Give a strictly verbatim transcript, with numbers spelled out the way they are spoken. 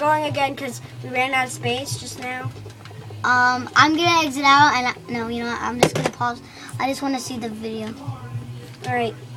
going again because we ran out of space just now. Um, I'm gonna exit out and I, no, you know what? I'm just gonna pause. I just want to see the video. All right.